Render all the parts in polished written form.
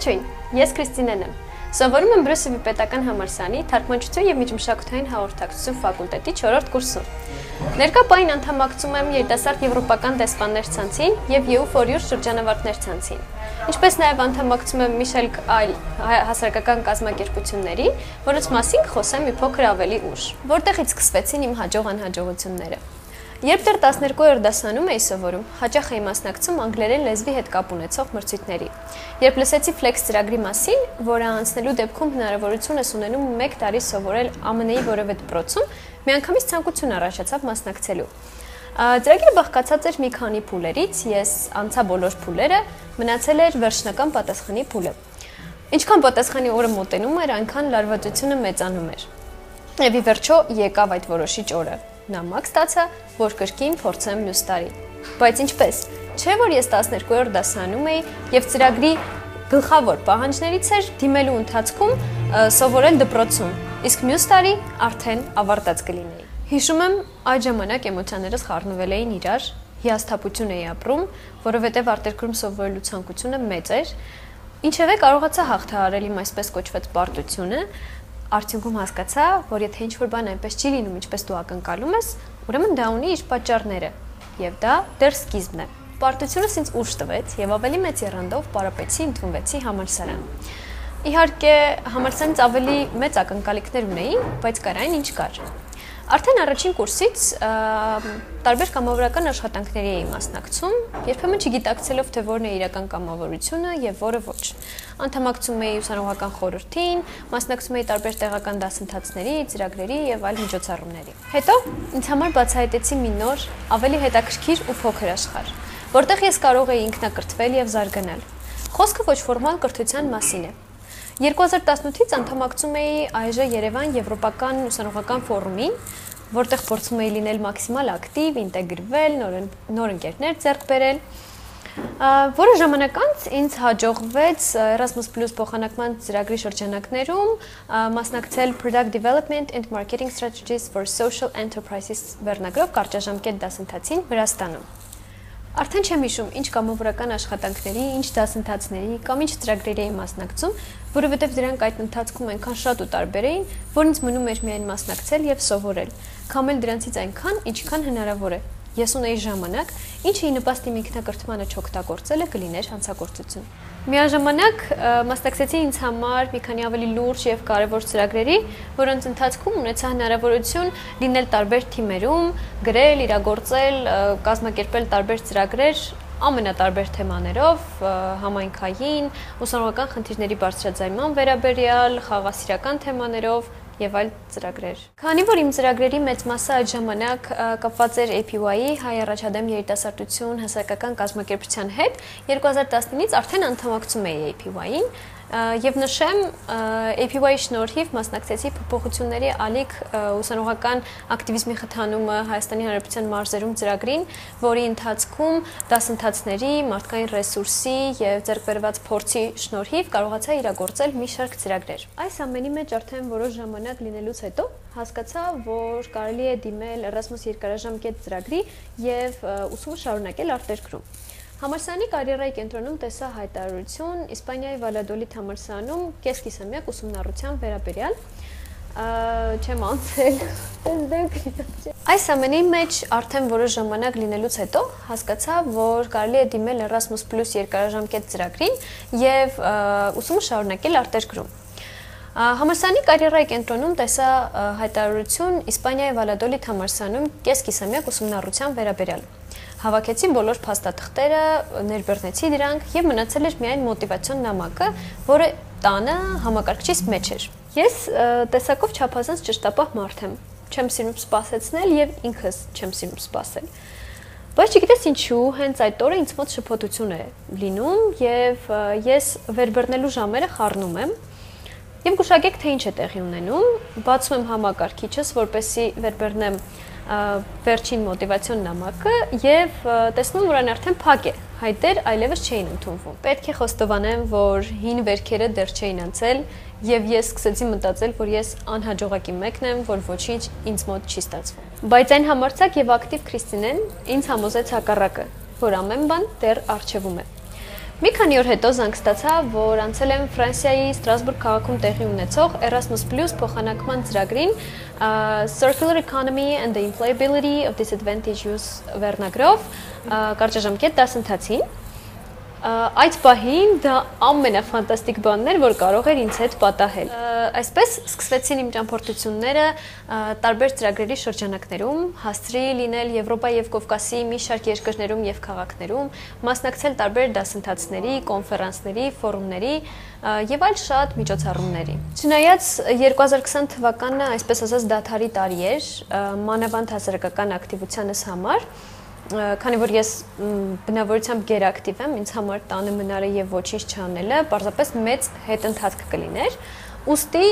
Ողջույն, ես Քրիստինեն եմ։ Սովորում եմ Բրյուսելի պետական համալսարանի թարգմանչություն եւ միջմշակութային հաղորդակցություն ֆակուլտետի 4-րդ կուրսում։ Ներկա պահին անդամակցում եմ երիտասարդ եվրոպական դեսպաններ ցանցին եւ EU4U շրջանավարտներ ցանցին։ Ինչպես նաեւ անդամակցում եմ մի շարք այլ հասարակական կազմակերպությունների, որոնց մասին կխոսեմ մի փոքր ավելի ուշ։ Որտեղից սկսվեցին իմ հաջող անհաջողությունները։ Երբ դեռ 12-րդ դասանում էի սովորում, հաճախ էի մասնակցում անգլերեն լեզվի հետ կապ ունեցող մրցույթների։ Երբ լսեցի Flex ծրագրի մասին, որը անցնելու դեպքում հնարավորություն ես ունենում 1 տարի սովորել ԱՄՆ-ի որևէ դպրոցում, միանգամից ցանկություն առաջացավ մասնակցելու։ Ծրագիրը բաղկացած էր մի քանի փուլերից, ես անցա բոլոր փուլերը, մնացել էր վերջնական պատասխանի փուլը։ Ինչքան պատասխանի օրը մոտենում էր, այնքան լարվածությունը մեծանում էր։ Եվ ի վերջո եկավ այդ որոշիչ օրը։ Նամակ ստացա, որ կրկին փորձեմ մյուս տարի։ Բայց ինչպես։ Չէ՞ որ ես 12-րդ դասանում էի եւ ծրագրի գլխավոր պահանջներից էր դիմելու ընթացքում սովորել դպրոցում, իսկ մյուս տարի արդեն ավարտած կլինեի։ Հիշում եմ, այդ ժամանակ էմոցիաներս խառնվել էին իրար, հիասթափություն էի ապրում, որովհետեւ արտերկրում սովորելու ցանկությունը մեծ էր, ինչևէ կարողացա հաղթահարել իմ այսպես կոչված պարտությունը։ Արդյունքում հասկացա, որ եթե ինչ-որ բան այնպես չի լինում, ինչպես դու ակնկալում ես, ուրեմն դա ունի իր պատճառները, եւ դա դեռ սկիզբն է։ Պարտությունս ինձ ուժ տվեց եւ ավելի մեծ եռանդով պարապեցի, ընդունվեցի համալսարան։ Իհարկե, համալսարանից ավելի մեծ ակնկալիքներ ունեի, բայց կար այն, ինչ կար։ Արդեն առաջին կուրսից տարբեր կամավորական աշխատանքների էի մասնակցում, երբեմն չգիտակցելով, թե որն է իրական կամավորությունը եւ որը ոչ։ Անդամակցում էի ուսանողական խորհրդին, մասնակցում էի տարբեր տեղական դասընթացների, ծրագրերի եւ այլ միջոցառումների։ Հետո ինձ համար բացահայտեցի մի նոր, ավելի հետաքրքիր ու փոքր աշխարհ, որտեղ ես կարող էի ինքնակրթվել եւ զարգանալ։ Խոսքը ոչ ֆորմալ կրթության մասին է։ 2018-ից անդամակցում էի AEJ Երևան Եվրոպական ուսանողական ֆորումին, որտեղ փորձում էի լինել մաքսիմալ ակտիվ, ինտեգրվել, նոր ընկերներ ձեռք բերել։ Որոշ ժամանակ անց ինձ հաջողվեց Erasmus+ փոխանակման ծրագրի շրջանակներում մասնակցել Product Development and Marketing Strategies for Social Enterprises վերնագրով կարճաժամկետ դասընթացին Վրաստանում։ Արդեն չեմ հիշում, ինչ կամավորական աշխատանքների, ինչ դասընթացների կամ ինչ ծրագրերի էի մասնակցում, որովհետև դրանք այդ ընթացքում այնքան շատ ու տարբեր էին, որ ինձ մնում էր միայն մասնակցել եւ սովորել, քամել դրանցից այնքան, ինչքան հնարավոր է։ Ես ունեի ժամանակ, ինչը ի նպաստ իմ ինքնակրթմանը չօգտագործելը կլիներ հանցագործություն։ Միաժամանակ մասնակցեցի ինձ համար մի քանի ավելի լուրջ եւ կարեւոր ծրագրերի, որոնց ընթացքում ունեցա հնարավորություն լինել տարբեր թիմերում, գրել, իրագործել, կազմակերպել տարբեր ծրագրեր ամենատարբեր թեմաներով, համայնքային, ուսանողական խնդիրների բարձրաձայնման վերաբերյալ, խաղաղասիրական թեմաներով եւ այլ ծրագրեր։ Քանի որ իմ ծրագրերի մեծ մասը այդ ժամանակ կապված էր APY-ի հայ առաջադեմ երիտասարդություն հասարակական կազմակերպության հետ, 2019-ից արդեն անդամակցում էի APY-ին եւ նշեմ APY-ի շնորհիվ մասնակցեցի փոփոխությունների ալիք ուսանողական ակտիվիզմի խթանումը Հայաստանի Հանրապետության մարզերում ծրագրին, որի ընթացքում դասընթացների, մարդկային ռեսուրսի եւ ձեռքբերված փորձի շնորհիվ կարողացա իրագործել մի շարք ծրագրեր։ Այս ամենի մեջ արդեն որոշ ժամանակ լինելուց հետո հասկացա, որ կարելի է դիմել Erasmus երկարաժամկետ ծրագրի եւ ուսումը շարունակել արտերկրում։ Համալսարանի կարիերայի կենտրոնում տեսա հայտարարություն Իսպանիայի Վալադոլիդ համալսարանում կեսկիսամյակ ուսումնառության վերաբերյալ, չեմ անցել։ Այս ամենի մեջ արդեն որոշ ժամանակ լինելուց հետո հասկացա, որ կարելի է դիմել Erasmus+ երկարաժամկետ ծրագրին եւ ուսումը շարունակել արտերկրում։ Համալսարանի կարիերայի կենտրոնում տեսա հայտարարություն Իսպանիայի Վալադոլիդ համալսարանում կեսկիսամյակ ուսումնառության վերաբերյալ։ Հավաքեցի բոլոր փաստաթղթերը, ներբեռնեցի դրանք եւ մնացել էր միայն մոտիվացիոն նամակը, որը տանը համակարգչից մեջ էր։ Ես տեսակով չափազանց ճշտապահ մարդ եմ, չեմ սիրում սպասեցնել եւ ինքս չեմ սիրում սպասել։ Բայց չգիտես ինչու, հենց այդ օրը ինձ մոտ շփոթություն է լինում եւ ես վերբեռնելու ժամերը խառնում եմ։ Եվ գուշակեք, թե ինչ է տեղի ունենում, բացում եմ համակարգիչս, որպեսզի վերբեռնեմ վերջին մոտիվացիոն նամակը եւ տեսնում, որ այն արդեն փակ է, հայտեր այլևս չէին ընդունվում։ Պետք է խոստովանեմ, որ հին վերքերը դեռ չէին անցել եւ ես սկսեցի մտածել, որ ես անհաջողակի մեկն եմ, որ ոչինչ ինձ մոտ չի ստացվում։ Բայց այն համարձակ եւ ակտիվ Քրիստինեն ինձ համոզեց հակառակը, որ ամեն բան դեռ առջևում է։ Մի քանի օր հետո զանգ ստացա, որ անցել եմ Ֆրանսիայի Ստրասբուրգ քաղաքում տեղի ունեցող Erasmus+ փոխանակման ծրագրին Circular Economy and the Employability of Disadvantaged Youth վերնագրով կարճաժամկետ դասընթացին։ Այդ պահին դա ամենաֆանտաստիկ բանն էր, որ կարող էր ինձ հետ պատահել։ Այսպես սկսվեցին իմ ճամփորդությունները տարբեր ծրագրերի շրջանակներում, հասցրի լինել Եվրոպա եւ Կովկասի մի շարք երկրներում եւ քաղաքներում, մասնակցել տարբեր դասընթացների, կոնֆերանսների, ֆորումների եւ այլ շատ միջոցառումների։ Չնայած 2020 թվականը, այսպես ասած, դադարի տարի էր մանավանդ հասարակական ակտիվությանս համար, քանի որ ես բնավորությամբ գերակտիվ եմ, ինձ համար տանը մնալը եւ ոչինչ չանելը պարզապես մեծ հետընթացք կլիներ։ Ուստի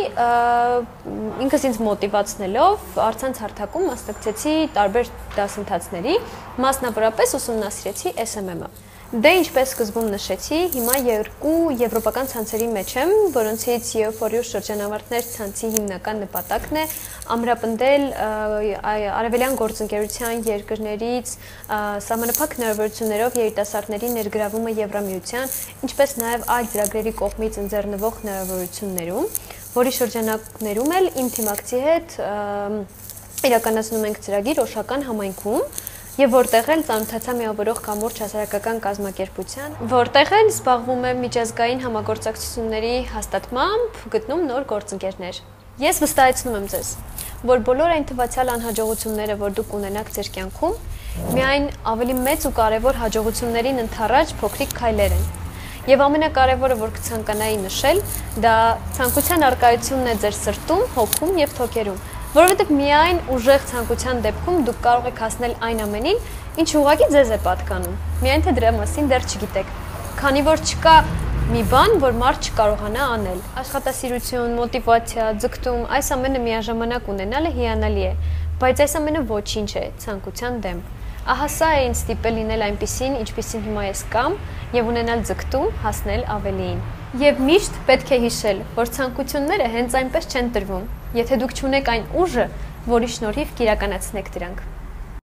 ինքս ինձ մոտիվացնելով առցանց հարթակում մասնակցեցի տարբեր դասընթացների, մասնավորապես ուսումնասիրեցի SMM-ը։ Դե ինչպես սկզբում նշեցի, հիմա երկու եվրոպական ցանցերի մեջ եմ, որոնցից EU4U շրջանավարտներ ցանցի հիմնական նպատակն է ամրապնդել արևելյան գործընկերության երկրներից սահմանափակ հնարավորություններով երիտասարդների ներգրավումը Եվրամիության, ինչպես նաև այլ ծրագրերի կողմից ընձեռնվող հնարավորություններում, որի շրջանակներում էլ իմ թիմակցի հետ իրականացնում ենք ծրագիր Օշական համայնքում, եւ որտեղ էլ ծանոթացա միավորող կամուրջ հասարակական կազմակերպության, որտեղ էլ զբաղվում եմ միջազգային համագործակցությունների հաստատմամբ, գտնում նոր գործընկերներ։ Ես վստահեցնում եմ ձեզ, որ բոլոր այն թվացial անհաջողությունները, որ դուք ունենաք ձեր կյանքում, միայն ավելի մեծ ու կարևոր հաջողություններին ընդառաջ փոքրիկ քայլեր են։ Եվ ամենակարևորը, որ կցանկանայի նշել, դա ցանկության արկայությունն է ձեր սրտում, հոգում եւ թոքերում, որովհետեւ միայն ուժեղ ցանկության դեպքում դուք կարող եք հասնել այն ամենին, ինչ ուղղակի ձեզ է պատկանում։ Միայն թե դրա մասին դեռ չգիտեք, քանի որ չկա մի բան, որ մարդ չկարողանա անել։ Աշխատասիրություն, մոտիվացիա, ձգտում, այս ամենը միաժամանակ ունենալը հիանալի է, բայց այս ամենը ոչինչ է ցանկության դեմ։ Ահա սա է ինձ ստիպել լինել այնպիսին, ինչպիսին հիմա ես կամ, եւ ունենալ ձգտում հասնել ավելիին։ Եվ միշտ պետք է հիշել, որ ցանկությունները հենց այնպես չեն տրվում, եթե դուք չունեք այն ուժը, որի շնորհիվ կիրականացնեք դրանք։